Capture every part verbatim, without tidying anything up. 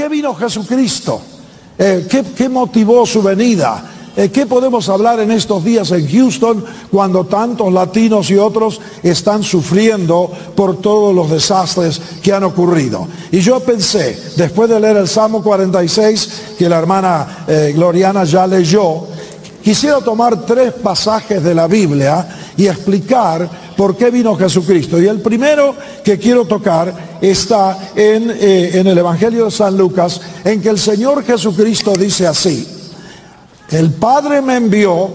qué vino Jesucristo? Eh, ¿qué, ¿Qué motivó su venida? Eh, ¿Qué podemos hablar en estos días en Houston cuando tantos latinos y otros están sufriendo por todos los desastres que han ocurrido? Y yo pensé, después de leer el Salmo cuarenta y seis, que la hermana eh, Gloriana ya leyó, quisiera tomar tres pasajes de la Biblia y explicar por qué vino Jesucristo. Y el primero que quiero tocar está en, eh, en el Evangelio de San Lucas, en que el Señor Jesucristo dice así: el Padre me envió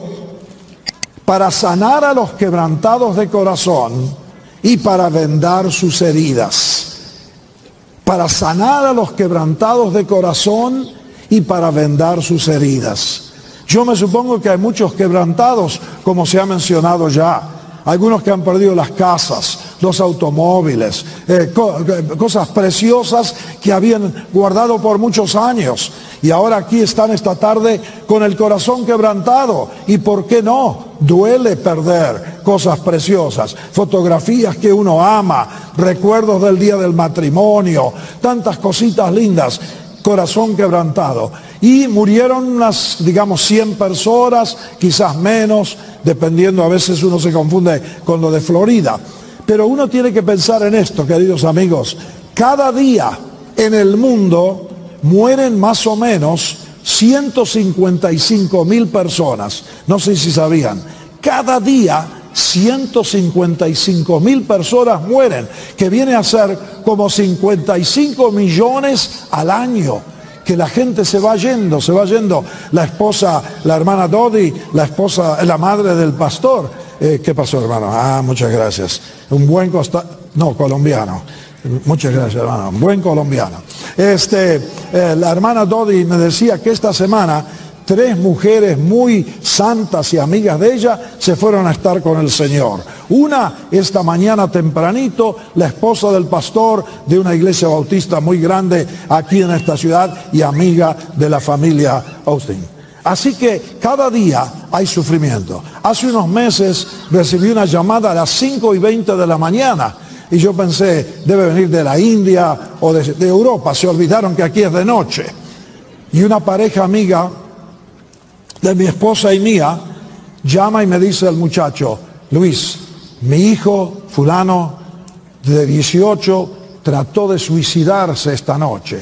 para sanar a los quebrantados de corazón y para vendar sus heridas. Para sanar a los quebrantados de corazón y para vendar sus heridas. Yo me supongo que hay muchos quebrantados, como se ha mencionado ya. Algunos que han perdido las casas, los automóviles, eh, co cosas preciosas que habían guardado por muchos años. Y ahora aquí están esta tarde con el corazón quebrantado. ¿Y por qué no? Duele perder cosas preciosas, fotografías que uno ama, recuerdos del día del matrimonio, tantas cositas lindas. Corazón quebrantado. Y murieron unas, digamos, cien personas, quizás menos, dependiendo, a veces uno se confunde con lo de Florida. Pero uno tiene que pensar en esto, queridos amigos. Cada día en el mundo mueren más o menos ciento cincuenta y cinco mil personas. No sé si sabían. Cada día ciento cincuenta y cinco mil personas mueren, que viene a ser como cincuenta y cinco millones al año, que la gente se va yendo, se va yendo. La esposa, la hermana Dodi, la esposa, la madre del pastor. Eh, ¿Qué pasó, hermano? Ah, muchas gracias. Un buen costa, no, colombiano. Muchas gracias, hermano. Un buen colombiano. Este, eh, la hermana Dodi me decía que esta semana tres mujeres muy santas y amigas de ella se fueron a estar con el Señor. Una, esta mañana tempranito, la esposa del pastor de una iglesia bautista muy grande aquí en esta ciudad y amiga de la familia Austin. Así que cada día hay sufrimiento. Hace unos meses recibí una llamada a las cinco y veinte de la mañana. Y yo pensé, debe venir de la India o de, de Europa. Se olvidaron que aquí es de noche. Y una pareja amiga de mi esposa y mía llama y me dice el muchacho: Luis, mi hijo fulano de dieciocho trató de suicidarse esta noche.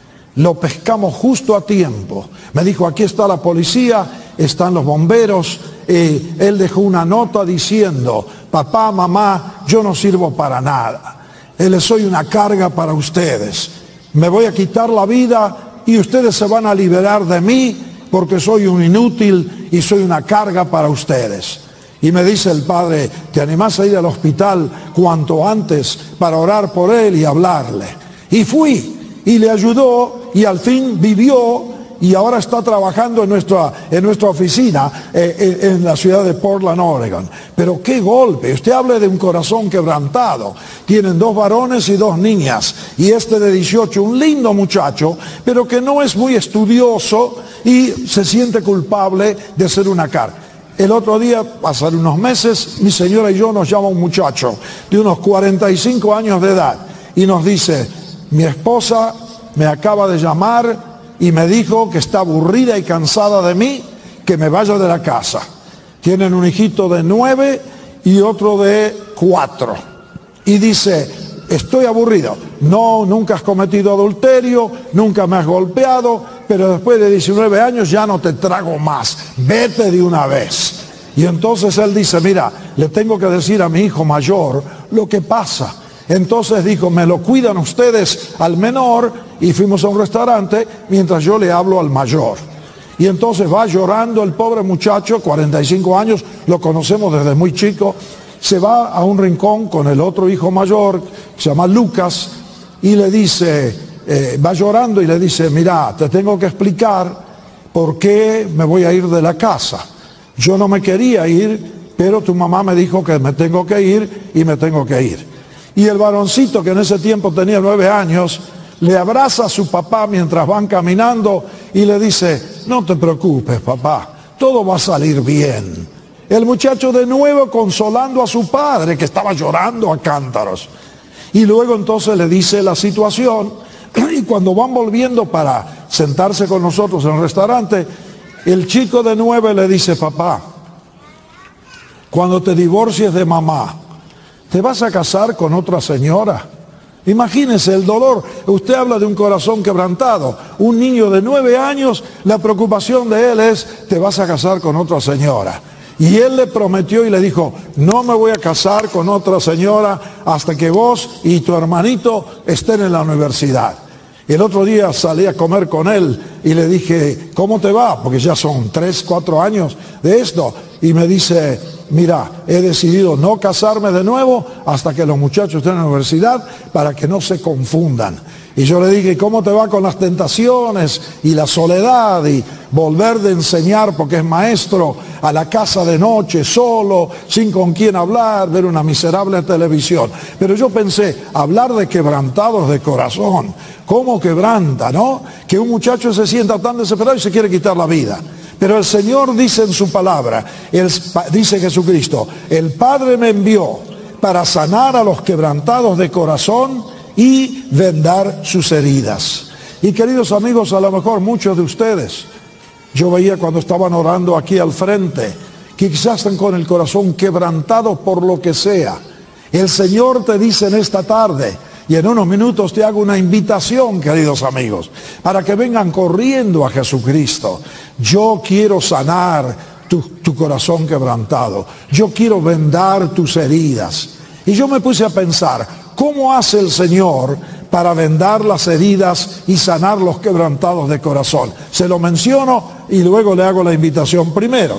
Lo pescamos justo a tiempo. Me dijo: aquí está la policía, están los bomberos. Eh, él dejó una nota diciendo: papá, mamá, yo no sirvo para nada. Él soy una carga para ustedes. Me voy a quitar la vida y ustedes se van a liberar de mí, porque soy un inútil y soy una carga para ustedes. Y me dice el padre: ¿te animás a ir al hospital cuanto antes para orar por él y hablarle? Y fui y le ayudó y al fin vivió y ahora está trabajando en nuestra, en nuestra oficina eh, en la ciudad de Portland, Oregon. Pero qué golpe. Usted habla de un corazón quebrantado. Tienen dos varones y dos niñas. Y este de dieciocho, un lindo muchacho, pero que no es muy estudioso y se siente culpable de ser una carga. El otro día, pasaron unos meses, mi señora y yo nos llama un muchacho de unos cuarenta y cinco años de edad y nos dice: mi esposa me acaba de llamar y me dijo que está aburrida y cansada de mí, que me vaya de la casa. Tienen un hijito de nueve y otro de cuatro. Y dice: estoy aburrido. No, nunca has cometido adulterio, nunca me has golpeado, pero después de diecinueve años ya no te trago más. Vete de una vez. Y entonces él dice: mira, le tengo que decir a mi hijo mayor lo que pasa. Entonces dijo: me lo cuidan ustedes al menor. Y fuimos a un restaurante mientras yo le hablo al mayor. Y entonces va llorando el pobre muchacho, cuarenta y cinco años, lo conocemos desde muy chico. Se va a un rincón con el otro hijo mayor, se llama Lucas, y le dice, eh, va llorando y le dice: mira, te tengo que explicar por qué me voy a ir de la casa. Yo no me quería ir, pero tu mamá me dijo que me tengo que ir y me tengo que ir. Y el varoncito, que en ese tiempo tenía nueve años, le abraza a su papá mientras van caminando y le dice: no te preocupes, papá, todo va a salir bien. El muchacho de nuevo consolando a su padre, que estaba llorando a cántaros. Y luego entonces le dice la situación, Y cuando van volviendo para sentarse con nosotros en el restaurante, el chico de nueve le dice: papá, cuando te divorcies de mamá, ¿te vas a casar con otra señora? Imagínese el dolor. Usted habla de un corazón quebrantado. Un niño de nueve años, la preocupación de él es: ¿te vas a casar con otra señora? Y él le prometió y le dijo: no me voy a casar con otra señora hasta que vos y tu hermanito estén en la universidad. El otro día salí a comer con él y le dije: ¿cómo te va? Porque ya son tres, cuatro años de esto. Y me dice: mira, he decidido no casarme de nuevo hasta que los muchachos estén en la universidad para que no se confundan. Y yo le dije: ¿cómo te va con las tentaciones y la soledad y volver de enseñar, porque es maestro, a la casa de noche, solo, sin con quién hablar, ver una miserable televisión? Pero yo pensé, hablar de quebrantados de corazón, ¿cómo quebranta, no? Que un muchacho se sienta tan desesperado y se quiere quitar la vida. Pero el Señor dice en su palabra, el, dice Jesucristo: el Padre me envió para sanar a los quebrantados de corazón y vendar sus heridas. Y queridos amigos, a lo mejor muchos de ustedes, yo veía cuando estaban orando aquí al frente, que quizás están con el corazón quebrantado por lo que sea. El Señor te dice en esta tarde, y en unos minutos te hago una invitación, queridos amigos, para que vengan corriendo a Jesucristo. Yo quiero sanar tu, tu corazón quebrantado. Yo quiero vendar tus heridas. Y yo me puse a pensar, ¿cómo hace el Señor para vendar las heridas y sanar los quebrantados de corazón? Se lo menciono y luego le hago la invitación. Primero,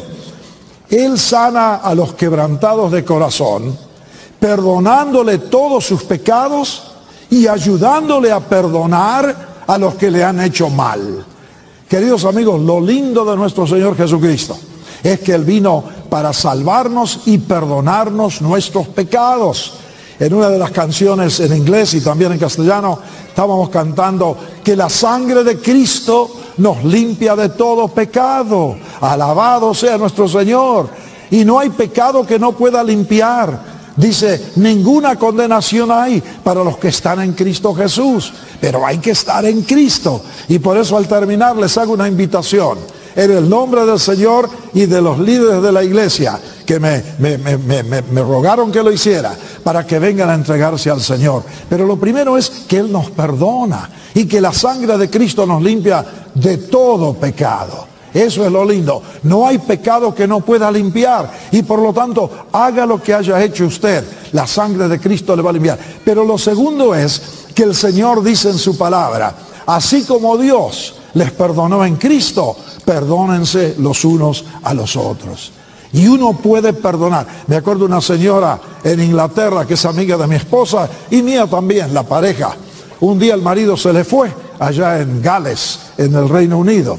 Él sana a los quebrantados de corazón, perdonándole todos sus pecados y ayudándole a perdonar a los que le han hecho mal. Queridos amigos, lo lindo de nuestro Señor Jesucristo es que Él vino para salvarnos y perdonarnos nuestros pecados. En una de las canciones en inglés y también en castellano estábamos cantando que la sangre de Cristo nos limpia de todo pecado. Alabado sea nuestro Señor. Y no hay pecado que no pueda limpiar. Dice, ninguna condenación hay para los que están en Cristo Jesús. Pero hay que estar en Cristo. Y por eso al terminar les hago una invitación. En el nombre del Señor y de los líderes de la iglesia que me, me, me, me, me rogaron que lo hiciera, para que vengan a entregarse al Señor. Pero lo primero es que Él nos perdona y que la sangre de Cristo nos limpia de todo pecado. Eso es lo lindo. No hay pecado que no pueda limpiar. Y por lo tanto, haga lo que haya hecho usted, la sangre de Cristo le va a limpiar. Pero lo segundo es que el Señor dice en su palabra, así como Dios les perdonó en Cristo, perdónense los unos a los otros. Y uno puede perdonar. Me acuerdo una señora en Inglaterra que es amiga de mi esposa y mía también, la pareja. Un día el marido se le fue allá en Gales, en el Reino Unido.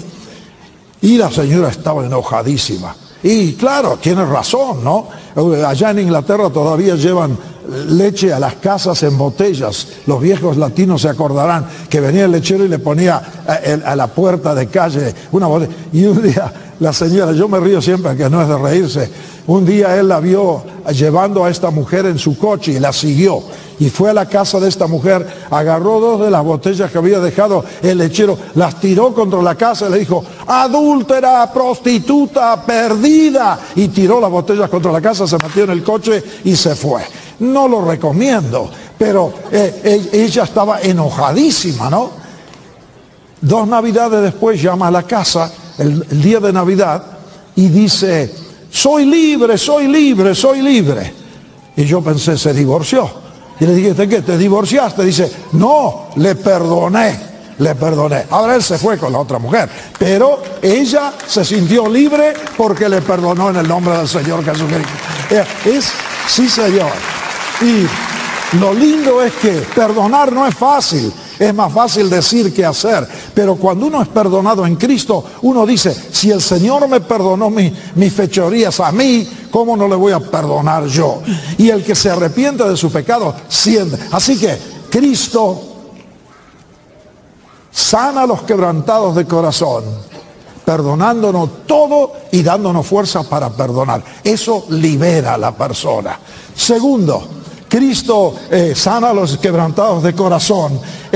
Y la señora estaba enojadísima. Y claro, tiene razón, ¿no? Allá en Inglaterra todavía llevan leche a las casas en botellas. Los viejos latinos se acordarán que venía el lechero y le ponía a, a la puerta de calle una botella. Y un día la señora, yo me río siempre, que no es de reírse, un día él la vio llevando a esta mujer en su coche y la siguió. Y fue a la casa de esta mujer, agarró dos de las botellas que había dejado el lechero, las tiró contra la casa y le dijo, adúltera, prostituta, perdida. Y tiró las botellas contra la casa, se metió en el coche y se fue. No lo recomiendo, pero eh, ella estaba enojadísima, ¿no? Dos navidades después llama a la casa, el, el día de Navidad, y dice, soy libre, soy libre, soy libre. Y yo pensé, se divorció. Y le dije, ¿de qué? ¿Te divorciaste? Dice, no, le perdoné, le perdoné. Ahora él se fue con la otra mujer, pero ella se sintió libre porque le perdonó en el nombre del Señor Jesucristo. Es, sí, Señor. Y lo lindo es que perdonar no es fácil. Es más fácil decir que hacer. Pero cuando uno es perdonado en Cristo, uno dice, si el Señor me perdonó mi, mis fechorías a mí, ¿cómo no le voy a perdonar yo? Y el que se arrepiente de su pecado, siente. Así que Cristo sana a los quebrantados de corazón, perdonándonos todo y dándonos fuerza para perdonar. Eso libera a la persona. Segundo, Cristo eh, sana a los quebrantados de corazón, eh,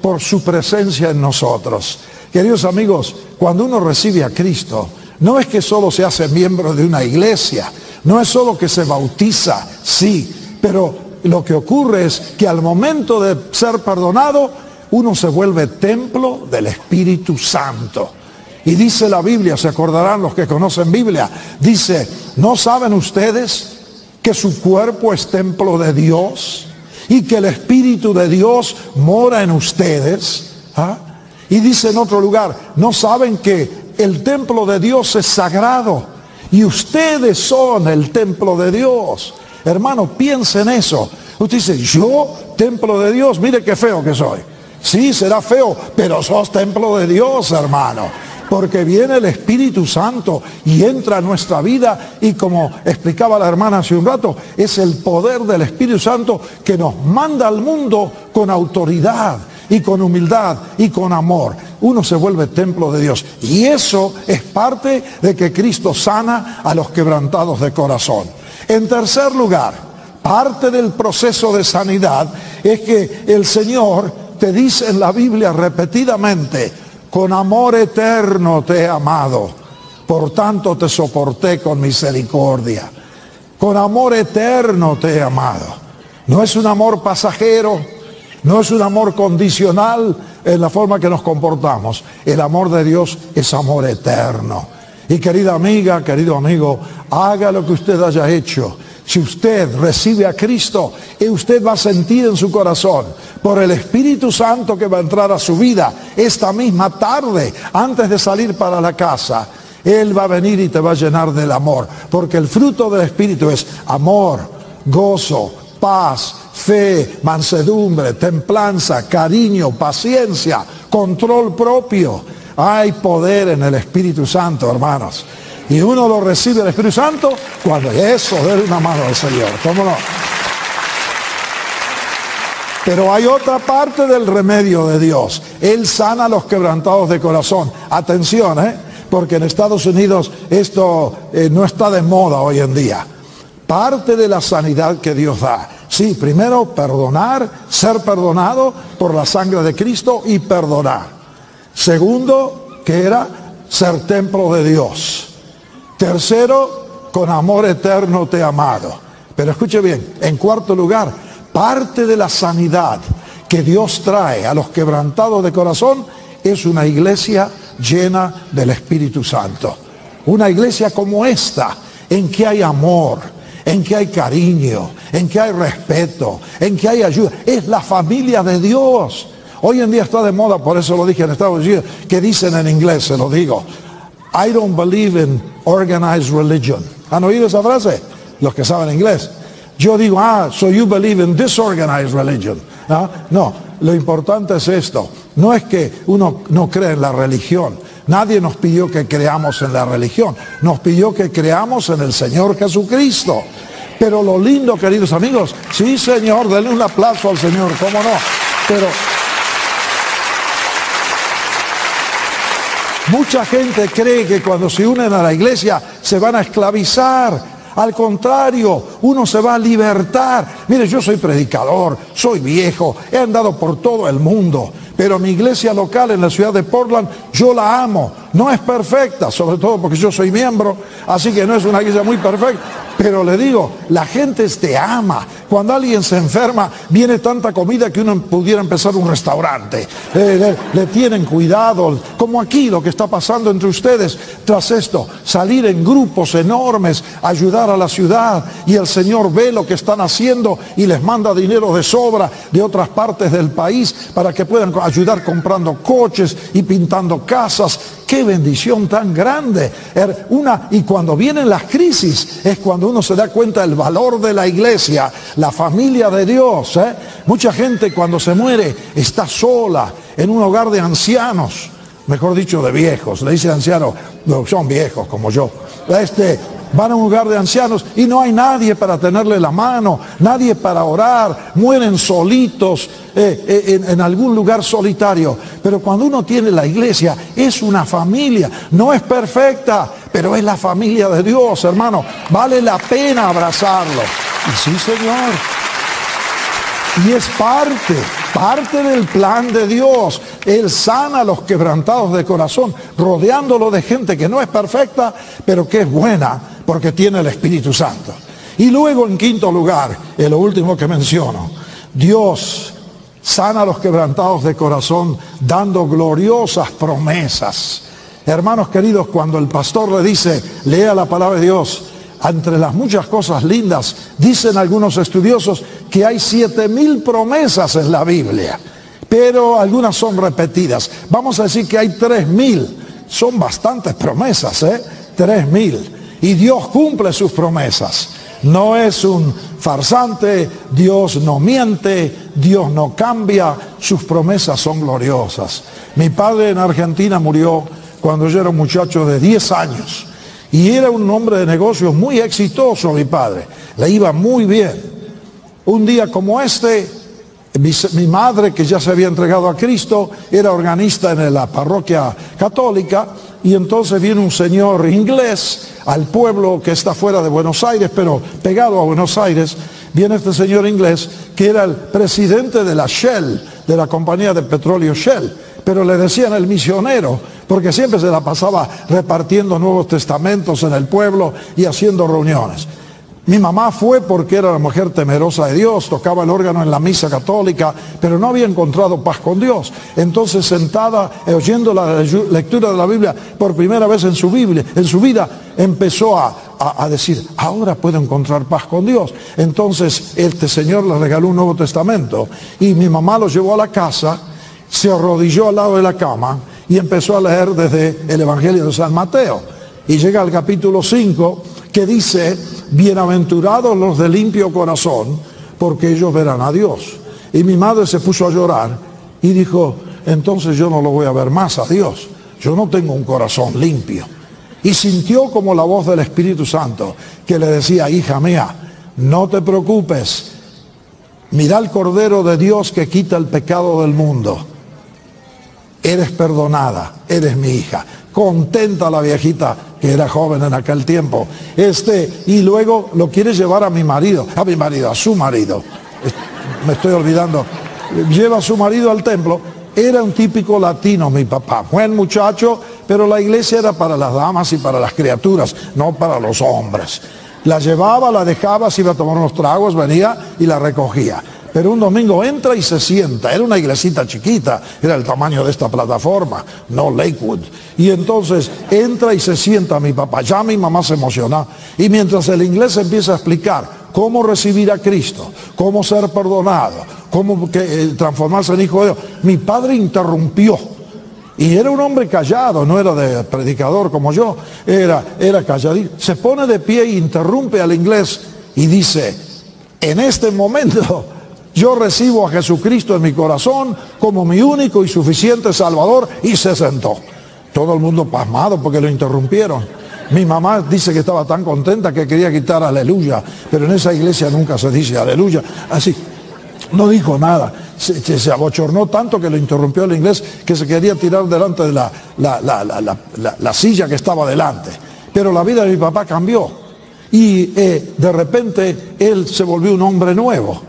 por su presencia en nosotros. Queridos amigos, cuando uno recibe a Cristo, no es que solo se hace miembro de una iglesia, no es solo que se bautiza, sí, pero lo que ocurre es que al momento de ser perdonado, uno se vuelve templo del Espíritu Santo. Y dice la Biblia, se acordarán los que conocen Biblia, dice, ¿no saben ustedes que su cuerpo es templo de Dios y que el Espíritu de Dios mora en ustedes? ¿Ah? Y dice en otro lugar, ¿no saben que el templo de Dios es sagrado y ustedes son el templo de Dios? Hermano, piensen en eso. Usted dice, yo, templo de Dios, mire qué feo que soy. Sí, será feo, pero sos templo de Dios, hermano. Porque viene el Espíritu Santo y entra a nuestra vida y, como explicaba la hermana hace un rato, es el poder del Espíritu Santo que nos manda al mundo con autoridad y con humildad y con amor. Uno se vuelve templo de Dios. Y eso es parte de que Cristo sana a los quebrantados de corazón. En tercer lugar, parte del proceso de sanidad es que el Señor te dice en la Biblia repetidamente, con amor eterno te he amado, por tanto te soporté con misericordia. Con amor eterno te he amado. No es un amor pasajero, no es un amor condicional en la forma que nos comportamos. El amor de Dios es amor eterno. Y querida amiga, querido amigo, haga lo que usted haya hecho. Si usted recibe a Cristo, y usted va a sentir en su corazón, por el Espíritu Santo que va a entrar a su vida esta misma tarde, antes de salir para la casa, Él va a venir y te va a llenar del amor. Porque el fruto del Espíritu es amor, gozo, paz, fe, mansedumbre, templanza, cariño, paciencia, control propio. Hay poder en el Espíritu Santo, hermanos. Y uno lo recibe el Espíritu Santo cuando eso, dé una mano al Señor. ¿Cómo no? Pero hay otra parte del remedio de Dios. Él sana a los quebrantados de corazón. Atención, ¿eh? Porque en Estados Unidos esto eh, no está de moda hoy en día. Parte de la sanidad que Dios da. Sí, primero perdonar, ser perdonado por la sangre de Cristo y perdonar. Segundo, que era ser templo de Dios. Tercero, con amor eterno te he amado. Pero escuche bien, en cuarto lugar, parte de la sanidad que Dios trae a los quebrantados de corazón es una iglesia llena del Espíritu Santo. Una iglesia como esta, en que hay amor, en que hay cariño, en que hay respeto, en que hay ayuda. Es la familia de Dios. Hoy en día está de moda, por eso lo dije en Estados Unidos, que dicen en inglés, se lo digo, I don't believe in organized religion. ¿Han oído esa frase? Los que saben inglés. Yo digo, ah, so you believe in disorganized religion. ¿Ah? No, lo importante es esto. No es que uno no cree en la religión. Nadie nos pidió que creamos en la religión. Nos pidió que creamos en el Señor Jesucristo. Pero lo lindo, queridos amigos, sí, Señor, denle un aplauso al Señor, ¿cómo no? Pero mucha gente cree que cuando se unen a la iglesia se van a esclavizar. Al contrario, uno se va a libertar. Mire, yo soy predicador, soy viejo, he andado por todo el mundo, pero mi iglesia local en la ciudad de Portland, yo la amo. No es perfecta, sobre todo porque yo soy miembro, así que no es una iglesia muy perfecta. Pero le digo, la gente te ama. Cuando alguien se enferma, viene tanta comida que uno pudiera empezar un restaurante. Eh, le, le tienen cuidado, como aquí lo que está pasando entre ustedes. Tras esto, salir en grupos enormes, ayudar a la ciudad, y el Señor ve lo que están haciendo y les manda dinero de sobra de otras partes del país para que puedan ayudar comprando coches y pintando casas. ¡Qué bendición tan grande! Una, y cuando vienen las crisis es cuando uno se da cuenta del valor de la iglesia, la familia de Dios. ¿eh? Mucha gente cuando se muere está sola en un hogar de ancianos, mejor dicho de viejos, le dice ancianos, no, son viejos como yo. Este, van a un lugar de ancianos y no hay nadie para tenerle la mano, nadie para orar, mueren solitos eh, eh, en, en algún lugar solitario. Pero cuando uno tiene la iglesia, es una familia, no es perfecta, pero es la familia de Dios, hermano. Vale la pena abrazarlo. Y sí, Señor. Y es parte parte del plan de Dios. Él sana a los quebrantados de corazón, rodeándolo de gente que no es perfecta, pero que es buena porque tiene el Espíritu Santo. Y luego, en quinto lugar, es lo último que menciono, Dios sana a los quebrantados de corazón dando gloriosas promesas. Hermanos queridos, cuando el pastor le dice, lea la palabra de Dios, entre las muchas cosas lindas, dicen algunos estudiosos que hay siete mil promesas en la Biblia, pero algunas son repetidas. Vamos a decir que hay tres mil, son bastantes promesas, ¿eh? tres mil. Y Dios cumple sus promesas. No es un farsante, Dios no miente, Dios no cambia, sus promesas son gloriosas. Mi padre en Argentina murió cuando yo era un muchacho de diez años. Y era un hombre de negocios muy exitoso, mi padre. Le iba muy bien. Un día como este, mi, mi madre, que ya se había entregado a Cristo, era organista en la parroquia católica. Y entonces viene un señor inglés al pueblo que está fuera de Buenos Aires, pero pegado a Buenos Aires. Viene este señor inglés que era el presidente de la Shell, de la compañía de petróleo Shell. Pero le decían el misionero, porque siempre se la pasaba repartiendo Nuevos Testamentos en el pueblo y haciendo reuniones. Mi mamá fue porque era una mujer temerosa de Dios, tocaba el órgano en la misa católica, pero no había encontrado paz con Dios. Entonces, sentada, eh, oyendo la lectura de la Biblia por primera vez en su Biblia, en su vida, empezó a, a, a decir, ahora puedo encontrar paz con Dios. Entonces, este señor le regaló un Nuevo Testamento y mi mamá lo llevó a la casa, se arrodilló al lado de la cama y empezó a leer desde el Evangelio de San Mateo. Y llega al capítulo cinco, que dice, bienaventurados los de limpio corazón, porque ellos verán a Dios. Y mi madre se puso a llorar y dijo, entonces yo no lo voy a ver más a Dios. Yo no tengo un corazón limpio. Y sintió como la voz del Espíritu Santo que le decía, hija mía, no te preocupes. Mira el Cordero de Dios que quita el pecado del mundo. Eres perdonada, eres mi hija. Contenta la viejita, que era joven en aquel tiempo. Este, y luego lo quiere llevar a mi marido, a mi marido, a su marido. Me estoy olvidando. Lleva a su marido al templo. Era un típico latino, mi papá. Buen muchacho, pero la iglesia era para las damas y para las criaturas, no para los hombres. La llevaba, la dejaba, se iba a tomar unos tragos, venía y la recogía. Pero un domingo entra y se sienta. Era una iglesita chiquita, era el tamaño de esta plataforma, no Lakewood. Y entonces entra y se sienta mi papá. Ya mi mamá se emociona. Y mientras el inglés empieza a explicar cómo recibir a Cristo, cómo ser perdonado, cómo que, eh, transformarse en hijo de Dios, mi padre interrumpió. Y era un hombre callado, no era de predicador como yo, era, era calladito. Se pone de pie e interrumpe al inglés y dice, en este momento yo recibo a Jesucristo en mi corazón como mi único y suficiente Salvador, y se sentó. Todo el mundo pasmado porque lo interrumpieron. Mi mamá dice que estaba tan contenta que quería quitar aleluya, pero en esa iglesia nunca se dice aleluya. Así, no dijo nada. Se, se, se abochornó tanto que lo interrumpió el inglés que se quería tirar delante de la, la, la, la, la, la, la silla que estaba delante. Pero la vida de mi papá cambió. Y eh, de repente él se volvió un hombre nuevo.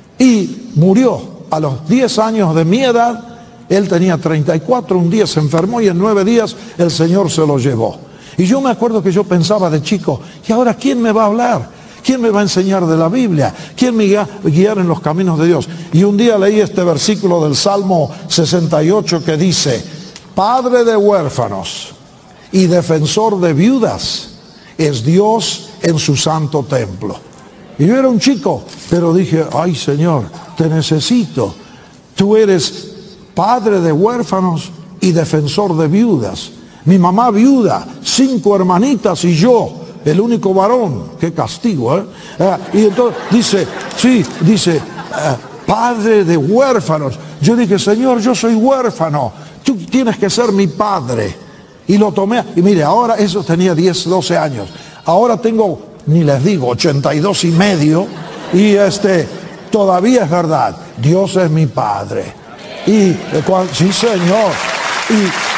Y murió a los diez años de mi edad. Él tenía treinta y cuatro, un día se enfermó y en nueve días el Señor se lo llevó. Y yo me acuerdo que yo pensaba de chico, ¿y ahora quién me va a hablar? ¿Quién me va a enseñar de la Biblia? ¿Quién me va a guiar en los caminos de Dios? Y un día leí este versículo del Salmo sesenta y ocho que dice, Padre de huérfanos y defensor de viudas es Dios en su santo templo. Y yo era un chico, pero dije, ay Señor, te necesito. Tú eres padre de huérfanos y defensor de viudas. Mi mamá viuda, cinco hermanitas y yo, el único varón. Qué castigo, ¿eh? eh y entonces dice, sí, dice, eh, padre de huérfanos. Yo dije, Señor, yo soy huérfano. Tú tienes que ser mi padre. Y lo tomé, y mire, ahora eso tenía diez, doce años. Ahora tengo, ni les digo, ochenta y dos y medio, y este, todavía es verdad, Dios es mi Padre. Y, sí Señor, y,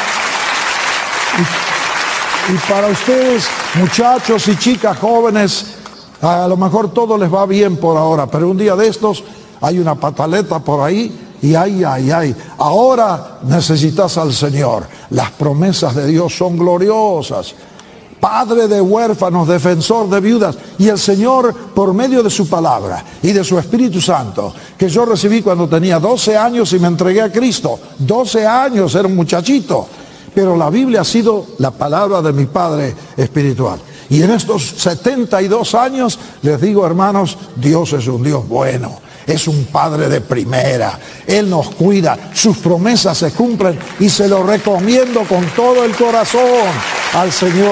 y, y para ustedes, muchachos y chicas jóvenes, a lo mejor todo les va bien por ahora, pero un día de estos, hay una pataleta por ahí, Y ay, ay, ay, ahora necesitas al Señor. Las promesas de Dios son gloriosas. Padre de huérfanos, defensor de viudas. Y el Señor, por medio de su palabra y de su Espíritu Santo, que yo recibí cuando tenía doce años y me entregué a Cristo. doce años, era un muchachito. Pero la Biblia ha sido la palabra de mi Padre espiritual. Y en estos setenta y dos años, les digo, hermanos, Dios es un Dios bueno. Es un Padre de primera. Él nos cuida. Sus promesas se cumplen y se lo recomiendo con todo el corazón al Señor.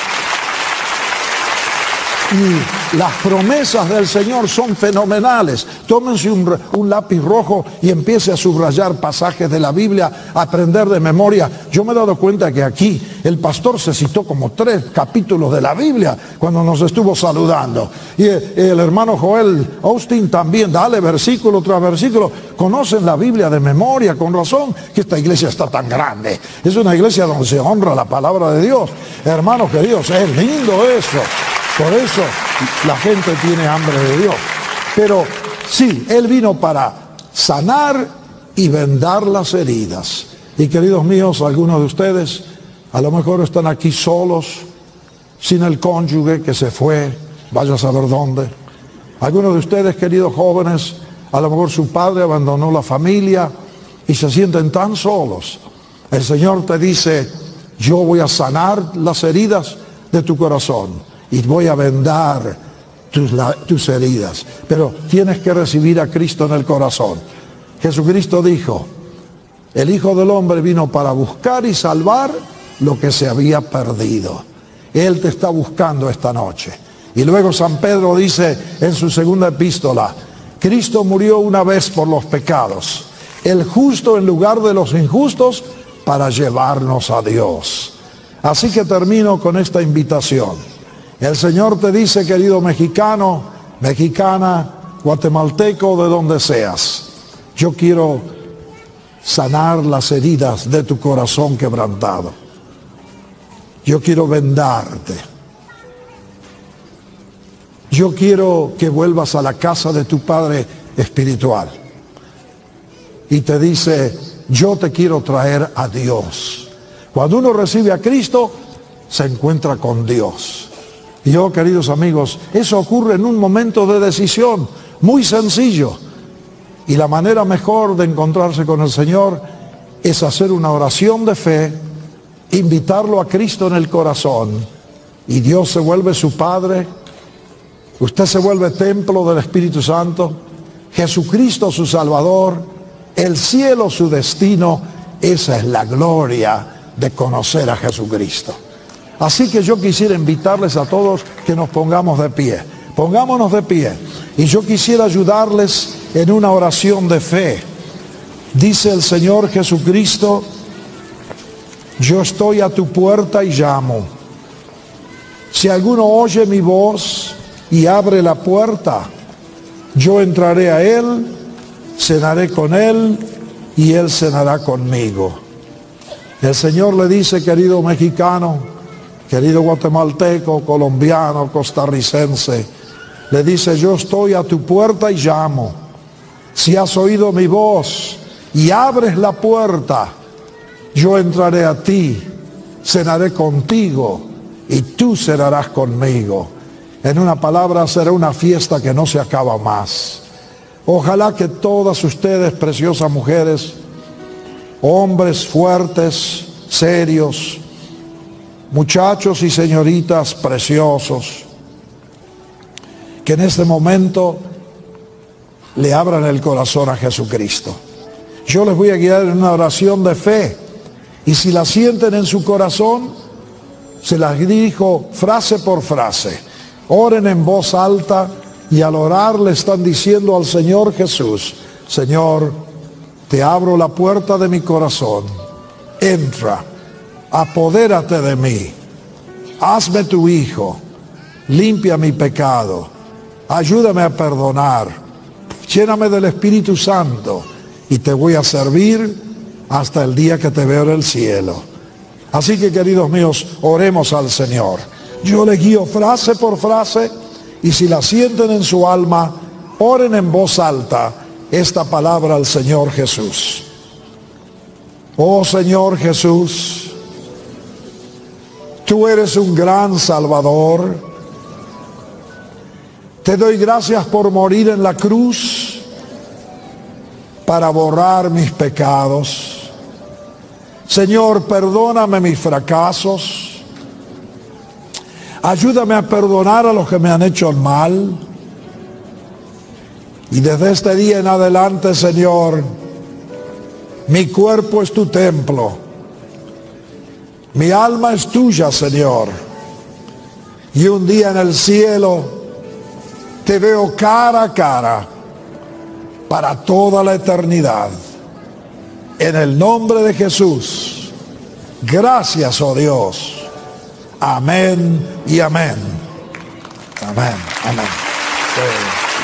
Y las promesas del Señor son fenomenales. Tómense un, un lápiz rojo y empiece a subrayar pasajes de la Biblia, a aprender de memoria. Yo me he dado cuenta que aquí el pastor se citó como tres capítulos de la Biblia cuando nos estuvo saludando. Y el, el hermano Joel Austin también, dale versículo tras versículo. Conocen la Biblia de memoria, con razón que esta iglesia está tan grande. Es una iglesia donde se honra la palabra de Dios. Hermanos queridos, es lindo eso. Por eso la gente tiene hambre de Dios. Pero sí, Él vino para sanar y vendar las heridas. Y queridos míos, algunos de ustedes a lo mejor están aquí solos, sin el cónyuge que se fue, vaya a saber dónde. Algunos de ustedes, queridos jóvenes, a lo mejor su padre abandonó la familia y se sienten tan solos. El Señor te dice, yo voy a sanar las heridas de tu corazón. Y voy a vendar tus, la, tus heridas. Pero tienes que recibir a Cristo en el corazón. Jesucristo dijo, el Hijo del Hombre vino para buscar y salvar lo que se había perdido. Él te está buscando esta noche. Y luego San Pedro dice en su segunda epístola, Cristo murió una vez por los pecados, el justo en lugar de los injustos, para llevarnos a Dios. Así que termino con esta invitación. El Señor te dice, querido mexicano, mexicana, guatemalteco, de donde seas, yo quiero sanar las heridas de tu corazón quebrantado. Yo quiero vendarte. Yo quiero que vuelvas a la casa de tu Padre espiritual. Y te dice, yo te quiero traer a Dios. Cuando uno recibe a Cristo, se encuentra con Dios. Y yo, queridos amigos, eso ocurre en un momento de decisión, muy sencillo. Y la manera mejor de encontrarse con el Señor es hacer una oración de fe, invitarlo a Cristo en el corazón, y Dios se vuelve su Padre, usted se vuelve templo del Espíritu Santo, Jesucristo su Salvador, el cielo su destino. Esa es la gloria de conocer a Jesucristo. Así que yo quisiera invitarles a todos que nos pongamos de pie. Pongámonos de pie. Y yo quisiera ayudarles en una oración de fe. Dice el Señor Jesucristo, yo estoy a tu puerta y llamo. Si alguno oye mi voz y abre la puerta, yo entraré a él, cenaré con él y él cenará conmigo. El Señor le dice, querido mexicano, querido guatemalteco, colombiano, costarricense, le dice, yo estoy a tu puerta y llamo. Si has oído mi voz y abres la puerta, yo entraré a ti, cenaré contigo y tú cenarás conmigo. En una palabra, será una fiesta que no se acaba más. Ojalá que todas ustedes, preciosas mujeres, hombres fuertes, serios, muchachos y señoritas preciosos, que en este momento le abran el corazón a Jesucristo. Yo les voy a guiar en una oración de fe, y si la sienten en su corazón, se las dirijo frase por frase. Oren en voz alta y al orar le están diciendo al Señor Jesús, Señor, te abro la puerta de mi corazón, entra, apodérate de mí, hazme tu hijo, limpia mi pecado, ayúdame a perdonar, lléname del Espíritu Santo y te voy a servir hasta el día que te veo en el cielo. Así que, queridos míos, oremos al Señor. Yo le guío frase por frase, y si la sienten en su alma, oren en voz alta esta palabra al Señor Jesús. Oh Señor Jesús, tú eres un gran Salvador. Te doy gracias por morir en la cruz para borrar mis pecados. Señor, perdóname mis fracasos. Ayúdame a perdonar a los que me han hecho el mal. Y desde este día en adelante, Señor, mi cuerpo es tu templo. Mi alma es tuya, Señor. Y un día en el cielo te veo cara a cara para toda la eternidad. En el nombre de Jesús. Gracias, oh Dios. Amén y amén. Amén, amén. Sí.